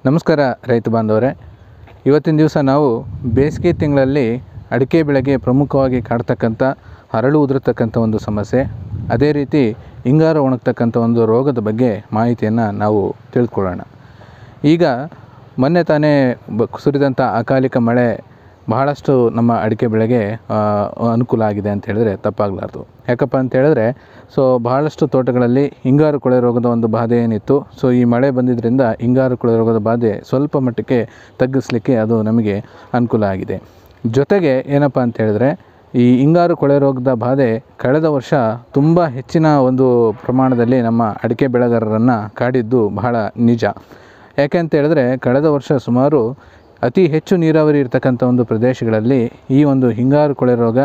ನಮಸ್ಕಾರ ರೈತ ಬಾಂಧವರೇ, ಇವತ್ತಿನ ದಿವಸ ನಾವು ಬೇಸಿಗೆ ತಿಂಗಳಲ್ಲಿ ಅಡಿಕೆ ಬೆಳೆಗೆ ಪ್ರಮುಖವಾಗಿ ಕಾಡ್ತಕ್ಕಂಥ ಹರಳು ಉದುರತಕ್ಕಂಥ ಒಂದು ಸಮಸ್ಯೆ, ಅದೇ ರೀತಿ ಹಿಂಗಾರು ಒಣಗ್ತಕ್ಕಂಥ ಒಂದು ರೋಗದ ಬಗ್ಗೆ ಮಾಹಿತಿಯನ್ನು ನಾವು ತಿಳ್ಕೊಳ್ಳೋಣ. ಈಗ ಮೊನ್ನೆ ತಾನೇ ಸುರಿದಂಥ ಅಕಾಲಿಕ ಮಳೆ ಬಹಳಷ್ಟು ನಮ್ಮ ಅಡಿಕೆ ಬೆಳೆಗೆ ಅನುಕೂಲ ಆಗಿದೆ ಅಂತ ಹೇಳಿದ್ರೆ ತಪ್ಪಾಗಲಾರ್ದು. ಯಾಕಪ್ಪ ಅಂತ ಹೇಳಿದ್ರೆ ಬಹಳಷ್ಟು ತೋಟಗಳಲ್ಲಿ ಹಿಂಗಾರು ಕೊಳೆ ರೋಗದ ಒಂದು ಬಾಧೆ ಏನಿತ್ತು. ಈ ಮಳೆ ಬಂದಿದ್ದರಿಂದ ಹಿಂಗಾರು ಕೊಳೆ ರೋಗದ ಬಾಧೆ ಸ್ವಲ್ಪ ಮಟ್ಟಕ್ಕೆ ತಗ್ಗಿಸಲಿಕ್ಕೆ ಅದು ನಮಗೆ ಅನುಕೂಲ ಆಗಿದೆ. ಜೊತೆಗೆ ಏನಪ್ಪ ಅಂತ ಹೇಳಿದ್ರೆ ಈ ಹಿಂಗಾರು ಕೊಳೆ ರೋಗದ ಬಾಧೆ ಕಳೆದ ವರ್ಷ ತುಂಬ ಹೆಚ್ಚಿನ ಒಂದು ಪ್ರಮಾಣದಲ್ಲಿ ನಮ್ಮ ಅಡಿಕೆ ಬೆಳೆಗಾರರನ್ನು ಕಾಡಿದ್ದು ಬಹಳ ನಿಜ. ಯಾಕೆ ಅಂತ ಹೇಳಿದ್ರೆ ಕಳೆದ ವರ್ಷ ಸುಮಾರು ಅತಿ ಹೆಚ್ಚು ನೀರಾವರಿ ಇರತಕ್ಕಂಥ ಒಂದು ಪ್ರದೇಶಗಳಲ್ಲಿ ಈ ಒಂದು ಹಿಂಗಾರು ಕೊಳೆ ರೋಗ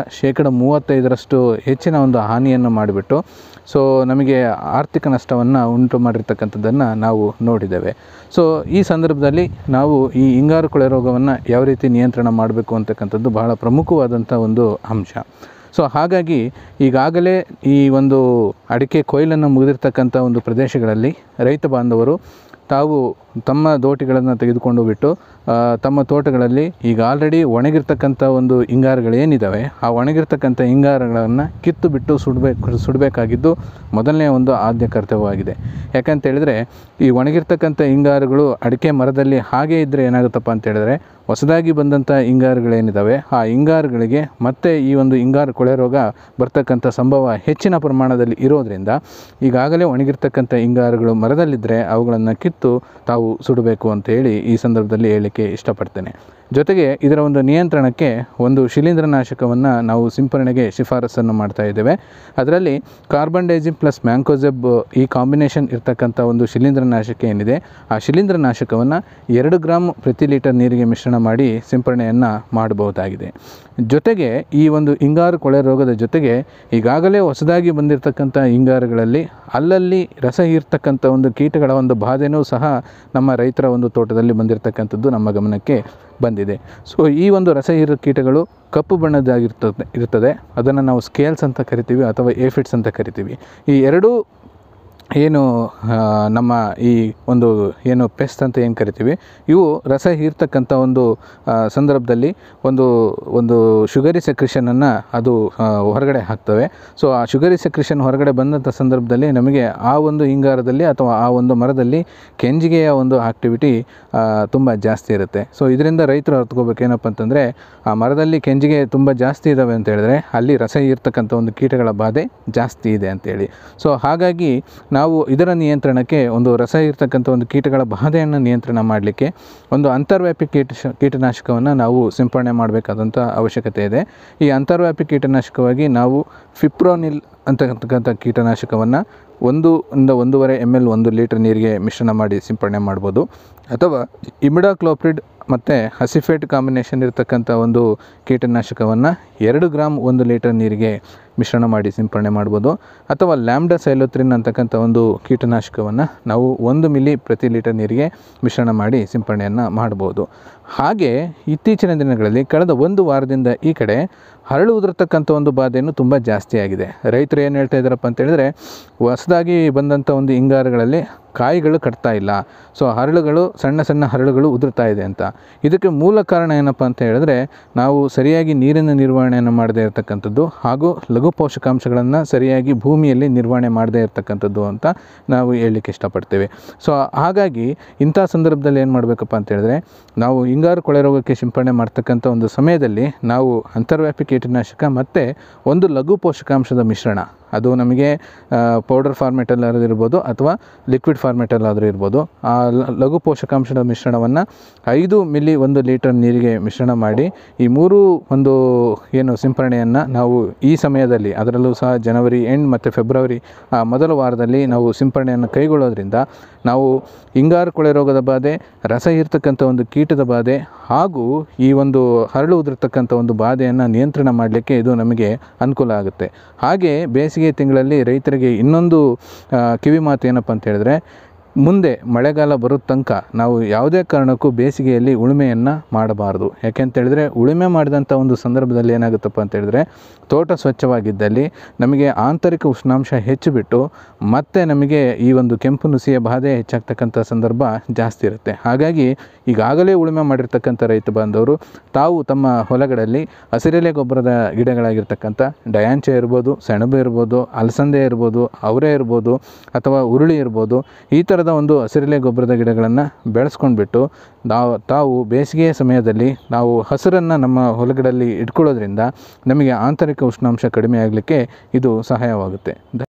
35% ಹೆಚ್ಚಿನ ಒಂದು ಹಾನಿಯನ್ನು ಮಾಡಿಬಿಟ್ಟು ನಮಗೆ ಆರ್ಥಿಕ ನಷ್ಟವನ್ನು ಉಂಟು ಮಾಡಿರ್ತಕ್ಕಂಥದ್ದನ್ನು ನಾವು ನೋಡಿದ್ದೇವೆ. ಈ ಸಂದರ್ಭದಲ್ಲಿ ನಾವು ಈ ಹಿಂಗಾರು ಕೊಳೆ ರೋಗವನ್ನು ಯಾವ ರೀತಿ ನಿಯಂತ್ರಣ ಮಾಡಬೇಕು ಅಂತಕ್ಕಂಥದ್ದು ಬಹಳ ಪ್ರಮುಖವಾದಂಥ ಒಂದು ಅಂಶ. ಹಾಗಾಗಿ ಈಗಾಗಲೇ ಈ ಒಂದು ಅಡಿಕೆ ಕೊಯ್ಲನ್ನು ಮುಗಿದಿರ್ತಕ್ಕಂಥ ಒಂದು ಪ್ರದೇಶಗಳಲ್ಲಿ ರೈತ ಬಾಂಧವರು ತಾವು ತಮ್ಮ ದೋಟಿಗಳನ್ನು ತೆಗೆದುಕೊಂಡು ಬಿಟ್ಟು ತಮ್ಮ ತೋಟಗಳಲ್ಲಿ ಈಗ ಆಲ್ರೆಡಿ ಒಣಗಿರ್ತಕ್ಕಂಥ ಒಂದು ಹಿಂಗಾರುಗಳೇನಿದ್ದಾವೆ ಆ ಒಣಗಿರ್ತಕ್ಕಂಥ ಹಿಂಗಾರುಗಳನ್ನು ಕಿತ್ತು ಬಿಟ್ಟು ಸುಡಬೇಕಾಗಿದ್ದು ಮೊದಲನೇ ಒಂದು ಆದ್ಯ ಕರ್ತವ್ಯವಾಗಿದೆ. ಯಾಕಂತೇಳಿದರೆ ಈ ಒಣಗಿರ್ತಕ್ಕಂಥ ಹಿಂಗಾರುಗಳು ಅಡಿಕೆ ಮರದಲ್ಲಿ ಹಾಗೇ ಇದ್ದರೆ ಏನಾಗುತ್ತಪ್ಪ ಅಂತೇಳಿದ್ರೆ ಹೊಸದಾಗಿ ಬಂದಂಥ ಹಿಂಗಾರುಗಳೇನಿದ್ದಾವೆ ಆ ಹಿಂಗಾರುಗಳಿಗೆ ಮತ್ತೆ ಈ ಒಂದು ಹಿಂಗಾರು ಕೊಳೆ ರೋಗ ಬರ್ತಕ್ಕಂಥ ಸಂಭವ ಹೆಚ್ಚಿನ ಪ್ರಮಾಣದಲ್ಲಿ ಇರೋದರಿಂದ ಈಗಾಗಲೇ ಒಣಗಿರ್ತಕ್ಕಂಥ ಹಿಂಗಾರುಗಳು ಮರದಲ್ಲಿದ್ದರೆ ಅವುಗಳನ್ನು ಕಿತ್ತು ತಾವು ಸುಡಬೇಕು ಅಂತೇಳಿ ಈ ಸಂದರ್ಭದಲ್ಲಿ ಹೇಳಲಿಕ್ಕೆ ಇಷ್ಟಪಡ್ತೇನೆ. ಜೊತೆಗೆ ಇದರ ಒಂದು ನಿಯಂತ್ರಣಕ್ಕೆ ಒಂದು ಶಿಲೀಂಧ್ರನಾಶಕವನ್ನು ನಾವು ಸಿಂಪರಣೆಗೆ ಶಿಫಾರಸನ್ನು ಮಾಡ್ತಾ ಇದ್ದೇವೆ. ಅದರಲ್ಲಿ ಕಾರ್ಬಂಡೈಸಿಮ್ ಪ್ಲಸ್ ಮ್ಯಾಂಕೋಜೆಬ್ ಈ ಕಾಂಬಿನೇಷನ್ ಇರ್ತಕ್ಕಂಥ ಒಂದು ಶಿಲೀಂಧ್ರನಾಶಕ ಏನಿದೆ ಆ ಶಿಲೀಂಧ್ರನಾಶಕವನ್ನು 2 ಗ್ರಾಮ್ ಪ್ರತಿ ಲೀಟರ್ ನೀರಿಗೆ ಮಿಶ್ರಣ ಮಾಡಿ ಸಿಂಪರಣೆಯನ್ನು ಮಾಡಬಹುದಾಗಿದೆ. ಜೊತೆಗೆ ಈ ಒಂದು ಹಿಂಗಾರು ಕೊಳೆ ರೋಗದ ಜೊತೆಗೆ ಈಗಾಗಲೇ ಹೊಸದಾಗಿ ಬಂದಿರತಕ್ಕಂಥ ಹಿಂಗಾರುಗಳಲ್ಲಿ ಅಲ್ಲಲ್ಲಿ ರಸ ಹೀರ್ತಕ್ಕಂಥ ಒಂದು ಕೀಟಗಳ ಒಂದು ಬಾಧೆನೂ ಸಹ ನಮ್ಮ ರೈತರ ಒಂದು ತೋಟದಲ್ಲಿ ಬಂದಿರತಕ್ಕಂಥದ್ದು ನಮ್ಮ ಗಮನಕ್ಕೆ ಬಂದಿದೆ. ಈ ಒಂದು ರಸ ಹೀರೋ ಕೀಟಗಳು ಕಪ್ಪು ಬಣ್ಣದಾಗಿರ್ತದೆ. ಅದನ್ನು ನಾವು ಸ್ಕೇಲ್ಸ್ ಅಂತ ಕರಿತೀವಿ ಅಥವಾ ಏಫಿಡ್ಸ್ ಅಂತ ಕರಿತೀವಿ. ಈ ಎರಡೂ ಏನು ನಮ್ಮ ಈ ಒಂದು ಏನು ಪೆಸ್ಟ್ ಅಂತ ಏನು ಕರಿತೀವಿ ಇವು ರಸ ಹೀರ್ತಕ್ಕಂಥ ಒಂದು ಸಂದರ್ಭದಲ್ಲಿ ಒಂದು ಶುಗರಿ ಸೆಕ್ರಿಷನನ್ನು ಅದು ಹೊರಗಡೆ ಹಾಕ್ತವೆ. ಆ ಶುಗರಿ ಸೆಕ್ರಿಷನ್ ಹೊರಗಡೆ ಬಂದಂಥ ಸಂದರ್ಭದಲ್ಲಿ ನಮಗೆ ಆ ಒಂದು ಹಿಂಗಾರದಲ್ಲಿ ಅಥವಾ ಆ ಒಂದು ಮರದಲ್ಲಿ ಕೆಂಜಿಗೆಯ ಒಂದು ಆಕ್ಟಿವಿಟಿ ತುಂಬ ಜಾಸ್ತಿ ಇರುತ್ತೆ. ಇದರಿಂದ ರೈತರು ಅರ್ಥಕೋಬೇಕೇನಪ್ಪ ಅಂತಂದರೆ ಆ ಮರದಲ್ಲಿ ಕೆಂಜಿಗೆ ತುಂಬ ಜಾಸ್ತಿ ಇದ್ದಾವೆ ಅಂತ ಹೇಳಿದ್ರೆ ಅಲ್ಲಿ ರಸ ಹೀರ್ತಕ್ಕಂಥ ಒಂದು ಕೀಟಗಳ ಬಾಧೆ ಜಾಸ್ತಿ ಇದೆ ಅಂತೇಳಿ. ಹಾಗಾಗಿ ನಾವು ಇದರ ನಿಯಂತ್ರಣಕ್ಕೆ ಒಂದು ರಸ ಇರ್ತಕ್ಕಂಥ ಒಂದು ಕೀಟಗಳ ಬಾಧೆಯನ್ನು ನಿಯಂತ್ರಣ ಮಾಡಲಿಕ್ಕೆ ಒಂದು ಅಂತರ್ವ್ಯಾಪಿ ಕೀಟನಾಶಕವನ್ನು ನಾವು ಸಿಂಪರಣೆ ಮಾಡಬೇಕಾದಂಥ ಅವಶ್ಯಕತೆ ಇದೆ. ಈ ಅಂತರ್ವ್ಯಾಪಿ ಕೀಟನಾಶಕವಾಗಿ ನಾವು ಫಿಪ್ರೋನಿಲ್ ಅಂತಕ್ಕಂಥ ಕೀಟನಾಶಕವನ್ನು 1 ಇಂದ 1.5 ml 1 ಲೀಟರ್ ನೀರಿಗೆ ಮಿಶ್ರಣ ಮಾಡಿ ಸಿಂಪರಣೆ ಮಾಡ್ಬೋದು. ಅಥವಾ ಇಮಿಡಾಕ್ಲೋಪ್ರಿಡ್ ಮತ್ತು ಹಸಿಫೇಟ್ ಕಾಂಬಿನೇಷನ್ ಇರತಕ್ಕಂಥ ಒಂದು ಕೀಟನಾಶಕವನ್ನು 2 ಗ್ರಾಮ್ 1 ಲೀಟರ್ ನೀರಿಗೆ ಮಿಶ್ರಣ ಮಾಡಿ ಸಿಂಪರಣೆ ಮಾಡ್ಬೋದು. ಅಥವಾ ಲ್ಯಾಂಬ್ಡಾ ಸೈಲೋತ್ರಿನ್ ಅಂತಕ್ಕಂಥ ಒಂದು ಕೀಟನಾಶಕವನ್ನು ನಾವು 1 ಮಿಲಿ ಪ್ರತಿ ಲೀಟರ್ ನೀರಿಗೆ ಮಿಶ್ರಣ ಮಾಡಿ ಸಿಂಪರಣೆಯನ್ನು ಮಾಡ್ಬೋದು. ಹಾಗೆ ಇತ್ತೀಚಿನ ದಿನಗಳಲ್ಲಿ ಕಳೆದ 1 ವಾರದಿಂದ ಈ ಕಡೆ ಹರಳು ಉದುರತಕ್ಕಂಥ ಒಂದು ಬಾಧೆಯನ್ನು ತುಂಬ ಜಾಸ್ತಿ ಆಗಿದೆ. ರೈತರು ಏನು ಹೇಳ್ತಾ ಇದ್ದಾರಪ್ಪ ಅಂತ ಹೇಳಿದ್ರೆ ಹೊಸದಾಗಿ ಬಂದಂಥ ಒಂದು ಹಿಂಗಾರುಗಳಲ್ಲಿ ಕಾಯಿಗಳು ಕಟ್ತಾ ಇಲ್ಲ, ಹರಳುಗಳು ಸಣ್ಣ ಹರಳುಗಳು ಉದುರ್ತಾ ಇದೆ ಅಂತ. ಇದಕ್ಕೆ ಮೂಲ ಕಾರಣ ಏನಪ್ಪ ಅಂತ ಹೇಳಿದ್ರೆ ನಾವು ಸರಿಯಾಗಿ ನೀರಿನ ನಿರ್ವಹಣೆಯನ್ನು ಮಾಡದೇ ಇರತಕ್ಕಂಥದ್ದು ಹಾಗೂ ಲಘು ಪೋಷಕಾಂಶಗಳನ್ನು ಸರಿಯಾಗಿ ಭೂಮಿಯಲ್ಲಿ ನಿರ್ವಹಣೆ ಮಾಡದೇ ಇರತಕ್ಕಂಥದ್ದು ಅಂತ ನಾವು ಹೇಳಲಿಕ್ಕೆ ಇಷ್ಟಪಡ್ತೇವೆ. ಹಾಗಾಗಿ ಇಂಥ ಸಂದರ್ಭದಲ್ಲಿ ಏನು ಮಾಡಬೇಕಪ್ಪ ಅಂತ ಹೇಳಿದ್ರೆ ನಾವು ಹಿಂಗಾರು ಕೊಳೆ ರೋಗಕ್ಕೆ ಸಿಂಪರಣೆ ಮಾಡ್ತಕ್ಕಂಥ ಒಂದು ಸಮಯದಲ್ಲಿ ನಾವು ಅಂತರ್ವ್ಯಾಪಿ ಕೀಟನಾಶಕ ಮತ್ತು ಒಂದು ಲಘು ಪೋಷಕಾಂಶದ ಮಿಶ್ರಣ, ಅದು ನಮಗೆ ಪೌಡರ್ ಫಾರ್ಮೆಟಲ್ಲಾದರೂ ಇರ್ಬೋದು ಅಥವಾ ಲಿಕ್ವಿಡ್ ಫಾರ್ಮೆಟಲ್ಲಾದರೂ ಇರ್ಬೋದು, ಆ ಲಘು ಪೋಷಕಾಂಶದ ಮಿಶ್ರಣವನ್ನು 5 ಮಿಲಿ 1 ಲೀಟರ್ ನೀರಿಗೆ ಮಿಶ್ರಣ ಮಾಡಿ ಈ 3 ಒಂದು ಏನು ಸಿಂಪರಣೆಯನ್ನು ನಾವು ಈ ಸಮಯದಲ್ಲಿ ಅದರಲ್ಲೂ ಸಹ ಜನವರಿ ಎಂಡ್ ಮತ್ತು ಫೆಬ್ರವರಿ ಮೊದಲ ವಾರದಲ್ಲಿ ನಾವು ಸಿಂಪರಣೆಯನ್ನು ಕೈಗೊಳ್ಳೋದ್ರಿಂದ ನಾವು ಹಿಂಗಾರು ಕೊಳೆ ರೋಗದ ಬಾಧೆ, ರಸ ಹೀರ್ತಕ್ಕಂಥ ಒಂದು ಕೀಟದ ಬಾಧೆ ಹಾಗೂ ಈ ಒಂದು ಹರಳು ಉದುರತಕ್ಕಂಥ ಒಂದು ಬಾಧೆಯನ್ನು ನಿಯಂತ್ರಣ ಮಾಡಲಿಕ್ಕೆ ಇದು ನಮಗೆ ಅನುಕೂಲ ಆಗುತ್ತೆ. ಹಾಗೆ ಬೇಸಿಗೆ ತಿಂಗಳಲ್ಲಿ ರೈತರಿಗೆ ಇನ್ನೊಂದು ಕಿವಿ ಮಾತು ಏನಪ್ಪ ಅಂತ ಹೇಳಿದ್ರೆ ಮುಂದೆ ಮಳೆಗಾಲ ಬರೋ ತನಕ ನಾವು ಯಾವುದೇ ಕಾರಣಕ್ಕೂ ಬೇಸಿಗೆಯಲ್ಲಿ ಉಳುಮೆಯನ್ನು ಮಾಡಬಾರ್ದು. ಯಾಕೆಂತೇಳಿದರೆ ಉಳುಮೆ ಮಾಡಿದಂಥ ಒಂದು ಸಂದರ್ಭದಲ್ಲಿ ಏನಾಗುತ್ತಪ್ಪ ಅಂತೇಳಿದರೆ ತೋಟ ಸ್ವಚ್ಛವಾಗಿದ್ದಲ್ಲಿ ನಮಗೆ ಆಂತರಿಕ ಉಷ್ಣಾಂಶ ಹೆಚ್ಚಿಬಿಟ್ಟು ಮತ್ತೆ ನಮಗೆ ಈ ಒಂದು ಕೆಂಪು ನುಸಿಯ ಬಾಧೆ ಹೆಚ್ಚಾಗ್ತಕ್ಕಂಥ ಸಂದರ್ಭ ಜಾಸ್ತಿ ಇರುತ್ತೆ. ಹಾಗಾಗಿ ಈಗಾಗಲೇ ಉಳುಮೆ ಮಾಡಿರ್ತಕ್ಕಂಥ ರೈತ ಬಾಂಧವರು ತಾವು ತಮ್ಮ ಹೊಲಗಳಲ್ಲಿ ಹಸಿರೆಲೆ ಗೊಬ್ಬರದ ಗಿಡಗಳಾಗಿರ್ತಕ್ಕಂಥ ಡಯಾಂಚ ಇರ್ಬೋದು, ಸೆಣಬು ಇರ್ಬೋದು, ಅಲಸಂದೆ ಇರ್ಬೋದು, ಅವರೆ ಇರ್ಬೋದು ಅಥವಾ ಉರುಳಿ ಇರ್ಬೋದು, ಈ ಥರದ ಒಂದು ಹಸಿರೆಲೆ ಗೊಬ್ಬರದ ಗಿಡಗಳನ್ನು ಬೆಳೆಸ್ಕೊಂಡ್ಬಿಟ್ಟು ತಾವು ಬೇಸಿಗೆಯ ಸಮಯದಲ್ಲಿ ನಾವು ಹಸಿರನ್ನು ನಮ್ಮ ಹೊಲಗಳಲ್ಲಿ ಇಟ್ಕೊಳ್ಳೋದ್ರಿಂದ ನಮಗೆ ಆಂತರಿಕ ಉಷ್ಣಾಂಶ ಕಡಿಮೆ ಆಗಲಿಕ್ಕೆ ಇದು ಸಹಾಯವಾಗುತ್ತೆ.